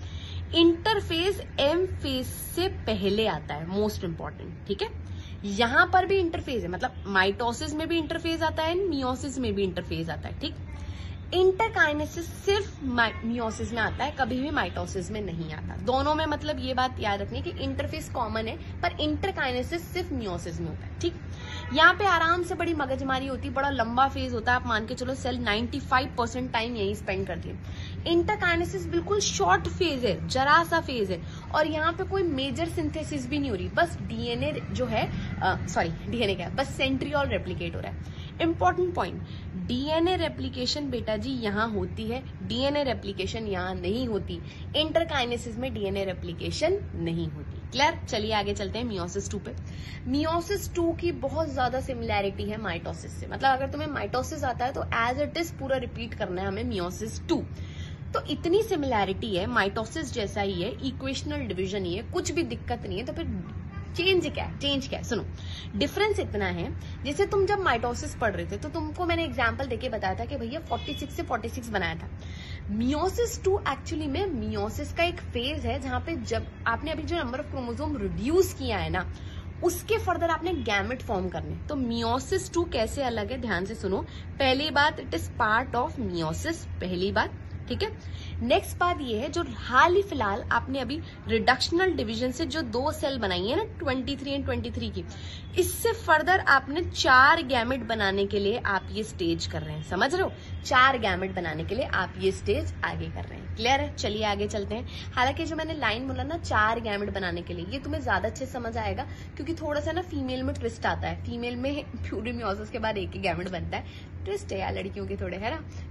इंटरफेज एम फेज से पहले आता है, मोस्ट इंपॉर्टेंट, ठीक है। यहां पर भी इंटरफेज है, मतलब माइटोसिस में भी इंटरफेज आता है, मियोसिस में भी इंटरफेज आता है, ठीक। इंटरकाइनेसिस सिर्फ मियोसिस में आता है, कभी भी माइटोसिस में नहीं आता। दोनों में मतलब ये बात याद रखनी कि इंटरफेस कॉमन है, पर इंटरकाइनेसिस सिर्फ मियोसिस में होता है, ठीक। यहाँ पे आराम से बड़ी मगजमारी होती है, बड़ा लंबा फेज होता है, आप मान के चलो सेल 95% टाइम यही स्पेंड करती है। इंटरकाइनेसिस बिल्कुल शॉर्ट फेज है, जरा सा फेज है, और यहाँ पे कोई मेजर सिंथेसिस भी नहीं हो रही, बस डीएनए जो है डीएनए क्या है, बस सेंट्रियोल रेप्लिकेट हो रहा है। इंपॉर्टेंट पॉइंट, डीएनए रेप्लिकेशन बेटा जी यहाँ होती है, डीएनए रेप्लिकेशन यहाँ नहीं होती। इंटरकाइनेसिस में डीएनए रेप्लिकेशन नहीं होती। क्लियर? चलिए आगे चलते हैं मियोसिस 2 पे। मियोसिस 2 की बहुत ज्यादा सिमिलैरिटी है माइटोसिस से, मतलब अगर तुम्हें माइटोसिस आता है तो एज इट इज पूरा रिपीट करना है हमें मियोसिस 2। तो इतनी सिमिलैरिटी है, माइटोसिस जैसा ही है, इक्वेशनल डिवीजन ही है, कुछ भी दिक्कत नहीं है। तो फिर चेंज क्या है? सुनो, डिफरेंस इतना है, जैसे तुम जब माइटोसिस पढ़ रहे थे तो तुमको मैंने एग्जांपल देके बताया था कि भैया 46 से 46 बनाया था। मियोसिस 2 एक्चुअली में मियोसिस का एक फेज है जहां पे जब आपने अभी जो नंबर ऑफ क्रोमोसोम रिड्यूस किया है ना, उसके फर्दर आपने गैमेट फॉर्म करने। तो मियोसिस 2 कैसे अलग है, ध्यान से सुनो। पहली बात, it is part of meiosis, पहली बात, ठीक है। नेक्स्ट बात ये है, जो हाल ही फिलहाल आपने अभी रिडक्शनल डिवीजन से जो 2 सेल बनाई है ना 23 एंड 23 की, इससे फर्दर आपने 4 गैमेट बनाने के लिए आप ये स्टेज कर रहे हैं, समझ रहे हो? 4 गैमेट बनाने के लिए आप ये स्टेज आगे कर रहे हैं। क्लियर है? चलिए आगे चलते हैं। हालांकि जो मैंने लाइन बोला ना 4 गैमेट बनाने के लिए, ये तुम्हें ज्यादा अच्छे समझ आएगा, क्योंकि थोड़ा सा ना फीमेल में ट्विस्ट आता है। फीमेल में प्यूरी मियोसिस के बाद एक ही गैमेट बनता है, ट्विस्ट है यार लड़कियों के थोड़े, है ना।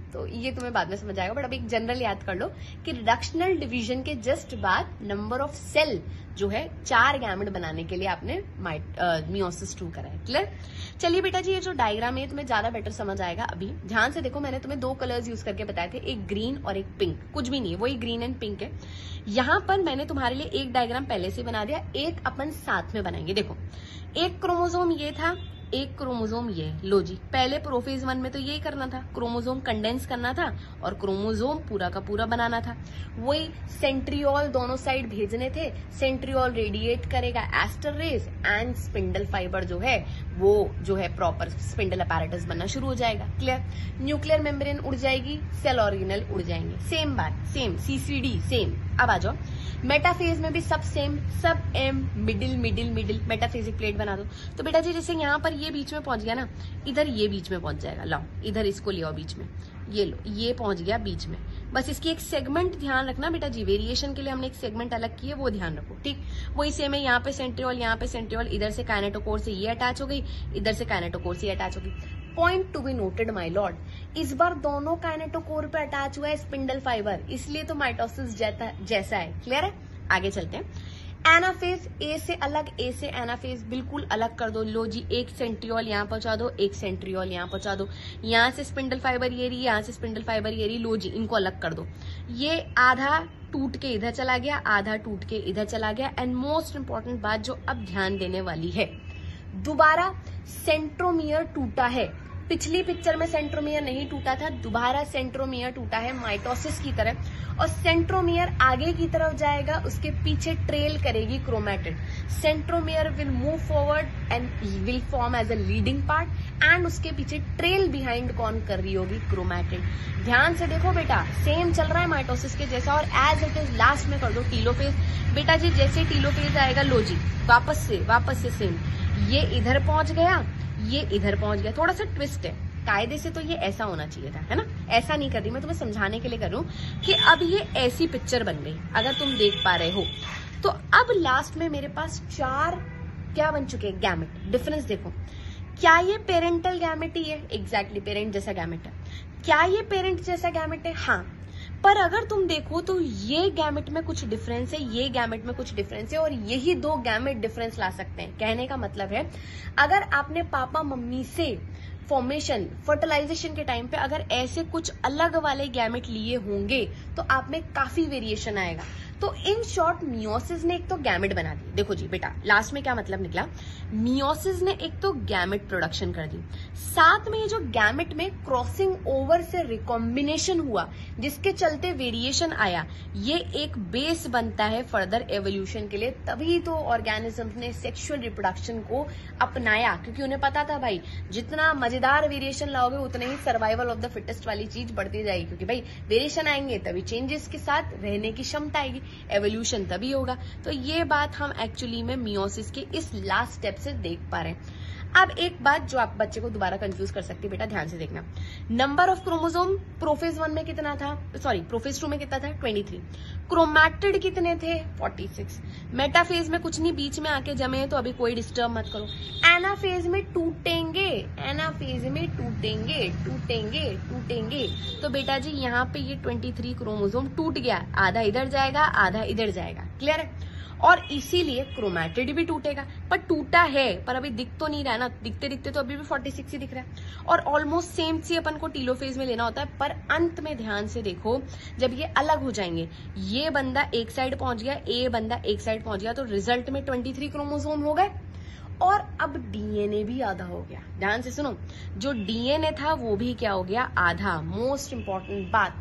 तो ये तुम्हें बाद में समझ आएगा, बट अब एक जनरल याद कर लो कि रिडक्शनल डिवीजन के जस्ट बाद नंबर ऑफ सेल जो है 4 गैमेट बनाने के लिए आपने मियोसिस 2 करा है। क्लियर? चलिए बेटा जी, ये जो डायग्राम है तुम्हें ज्यादा बेटर समझ आएगा। अभी ध्यान से देखो, मैंने तुम्हें 2 कलर्स यूज करके बताए थे, एक ग्रीन और एक पिंक, कुछ भी नहीं है, वही ग्रीन एंड पिंक है। यहां पर मैंने तुम्हारे लिए एक डायग्राम पहले से बना दिया, एक अपन साथ में बनाएंगे। देखो, एक क्रोमोसोम ये था, एक क्रोमोसोम ये। लो जी, पहले प्रोफेज 1 में तो यही करना था, क्रोमोसोम कंडेंस करना था और क्रोमोसोम पूरा का पूरा बनाना था। वही सेंट्रियोल दोनों साइड भेजने थे, सेंट्रियोल रेडिएट करेगा aster rays and spindle fibre जो है वो जो है प्रॉपर स्पिंडल अपैरेटस बनना शुरू हो जाएगा। क्लियर? न्यूक्लियर मेम्ब्रेन उड़ जाएगी, सेल ऑर्गेनल उड़ जाएंगे, सेम बात, सेम सीसीडी सेम। अब आ जाओ, मेटाफेज में भी सब सेम, सब M middle middle middle, metaphasic plate बना दो। तो बेटा जी जैसे यहाँ पर ये बीच में पहुंच गया ना, इधर ये बीच में पहुंच जाएगा। लाओ इधर इसको ले आओ बीच में, ये लो, ये पहुंच गया बीच में। बस इसकी एक सेगमेंट ध्यान रखना बेटा जी, वेरिएशन के लिए हमने एक सेगमेंट अलग की है, वो ध्यान रखो। ठीक, वही सेम है, यहाँ पे सेंट्रियोल, यहाँ पे सेंट्रियोल, इधर से काइनेटोकोर से ये अटैच हो गई, इधर से काइनेटोकोर से ये अटैच हो गई। Point to be noted my lord, इस बार दोनों काइनेटोकोर पे अटैच हुआ है स्पिंडल फाइबर, इसलिए तो माइटोसिस जैसा है। क्लियर है? आगे चलते हैं। एनाफेज ए से अलग, ए से एनाफेज बिल्कुल अलग कर दो। लो जी, एक सेंट्रियोल यहाँ पहुंचा दो, एक सेंट्रियोल यहाँ पहुंचा दो, यहाँ से स्पिंडल फाइबर ये रही, यहाँ से स्पिंडल फाइबर ये रही। लो जी, इनको अलग कर दो। ये आधा टूट के इधर चला गया, आधा टूट के इधर चला गया। एंड मोस्ट इंपॉर्टेंट बात जो अब ध्यान देने वाली है, दोबारा सेंट्रोमियर टूटा है। पिछली पिक्चर में सेंट्रोमियर नहीं टूटा था, दोबारा सेंट्रोमियर टूटा है माइटोसिस की तरह, और सेंट्रोमियर आगे की तरफ जाएगा, उसके पीछे ट्रेल करेगी chromatid. Centromere will move forward and will form as a leading part, and उसके पीछे ट्रेल बिहाइंड कौन कर रही होगी? क्रोमैटिड। ध्यान से देखो बेटा, सेम चल रहा है माइटोसिस के जैसा, और एज इट इज लास्ट में कर दो टीलोफेज। बेटा जी जैसे टीलोफेज आएगा, लो जी वापस से सेम, ये इधर पहुंच गया, ये इधर पहुंच गया। थोड़ा सा ट्विस्ट है, कायदे से तो ये ऐसा होना चाहिए था, है ना? ऐसा नहीं कर रही मैं, तुम्हें समझाने के लिए कर रही हूं कि अब ये ऐसी पिक्चर बन गई, अगर तुम देख पा रहे हो तो। अब लास्ट में मेरे पास 4 क्या बन चुके हैं? गैमेट। डिफरेंस देखो, क्या ये पेरेंटल गैमेट ही है? एग्जैक्टली पेरेंट जैसा गैमेट है। क्या ये पेरेंट जैसा गैमेट है? हाँ, पर अगर तुम देखो तो ये गैमेट में कुछ डिफरेंस है, ये गैमेट में कुछ डिफरेंस है, और यही 2 गैमेट डिफरेंस ला सकते हैं। कहने का मतलब है, अगर आपने पापा मम्मी से फॉर्मेशन फर्टिलाइजेशन के टाइम पे अगर ऐसे कुछ अलग वाले गैमेट लिए होंगे तो आप में काफी वेरिएशन आएगा। तो इन शॉर्ट मियोसिस ने एक तो गैमेट बना दी। देखो जी बेटा, लास्ट में क्या मतलब निकला? मियोसिस ने एक तो गैमेट प्रोडक्शन कर दी, साथ में ये जो गैमेट में क्रॉसिंग ओवर से रिकॉम्बिनेशन हुआ जिसके चलते वेरिएशन आया, ये एक बेस बनता है फर्दर एवोल्यूशन के लिए। तभी तो ऑर्गेनिजम्स ने सेक्सुअल रिप्रोडक्शन को अपनाया, क्योंकि उन्हें पता था भाई जितना मजेदार वेरिएशन लाओगे उतने ही सर्वाइवल ऑफ द फिटेस्ट वाली चीज बढ़ती जाएगी, क्योंकि भाई वेरिएशन आएंगे तभी चेंजेस के साथ रहने की क्षमता आएगी, एवोल्यूशन तभी होगा। तो ये बात हम एक्चुअली में मियोसिस के इस लास्ट स्टेप से देख पा रहे हैं। अब एक बात जो आप बच्चे को दोबारा कंफ्यूज कर सकती है, बेटा ध्यान से देखना। नंबर ऑफ क्रोमोसोम प्रोफेज 1 में कितना था, सॉरी प्रोफेज 2 में कितना था? 23। क्रोमैटिड कितने थे? 46। मेटाफेज में कुछ नहीं, बीच में आके जमे तो अभी कोई डिस्टर्ब मत करो। एनाफेज में टूटेंगे, एनाफेज में टूटेंगे टूटेंगे टूटेंगे। तो बेटा जी यहाँ पे ये 23 क्रोमोसोम टूट गया, आधा इधर जाएगा आधा इधर जाएगा। क्लियर है? और इसीलिए क्रोमैटिड भी टूटेगा, पर टूटा है पर अभी दिख तो नहीं रहा है ना, दिखते दिखते तो अभी भी 46 ही दिख रहा है। और ऑलमोस्ट सेम सी अपन को टीलोफेज में लेना होता है, पर अंत में ध्यान से देखो जब ये अलग हो जाएंगे, ये बंदा एक साइड पहुंच गया, ए बंदा एक साइड पहुंच गया, तो रिजल्ट में 23 क्रोमोसोम हो गए, और अब डीएनए भी आधा हो गया। ध्यान से सुनो, जो डीएनए था वो भी क्या हो गया? आधा। मोस्ट इंपॉर्टेंट बात,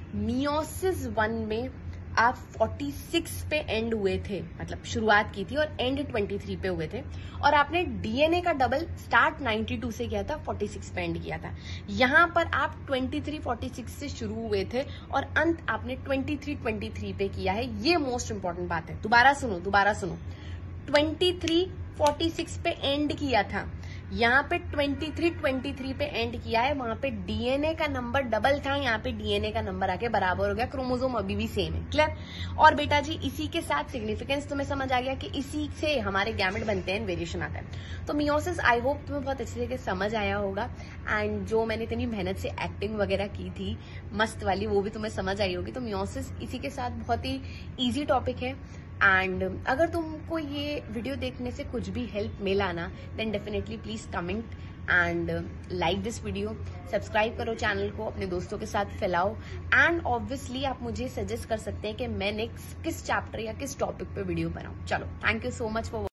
मियोसिस 1 में आप 46 पे एंड हुए थे, मतलब शुरुआत की थी और एंड 23 पे हुए थे, और आपने डीएनए का डबल स्टार्ट 92 से किया था, 46 पे एंड किया था। यहां पर आप 23-46 से शुरू हुए थे और अंत आपने 23 पे किया है। ये मोस्ट इंपॉर्टेंट बात है। दोबारा सुनो 23-46 पे एंड किया था, यहाँ पे 23 पे एंड किया है, वहां पे डीएनए का नंबर डबल था, यहाँ पे डीएनए का नंबर आके बराबर हो गया, क्रोमोसोम अभी भी सेम है। क्लियर? और बेटा जी इसी के साथ सिग्निफिकेंस तुम्हें समझ आ गया कि इसी से हमारे गैमेट बनते हैं, वेरिएशन आता है। तो मियोसिस आई होप तुम्हें बहुत अच्छे से समझ आया होगा, एंड जो मैंने इतनी मेहनत से एक्टिंग वगैरह की थी मस्त वाली, वो भी तुम्हें समझ आई होगी। तो मियोसिस इसी के साथ बहुत ही ईजी टॉपिक है, एंड अगर तुमको ये वीडियो देखने से कुछ भी हेल्प मिला ना, then definitely please comment and like this video, subscribe करो चैनल को, अपने दोस्तों के साथ फैलाओ, एंड ऑब्वियसली आप मुझे सजेस्ट कर सकते हैं कि मैं नेक्स्ट किस चैप्टर या किस टॉपिक पे वीडियो बनाऊं। चलो, thank you so much for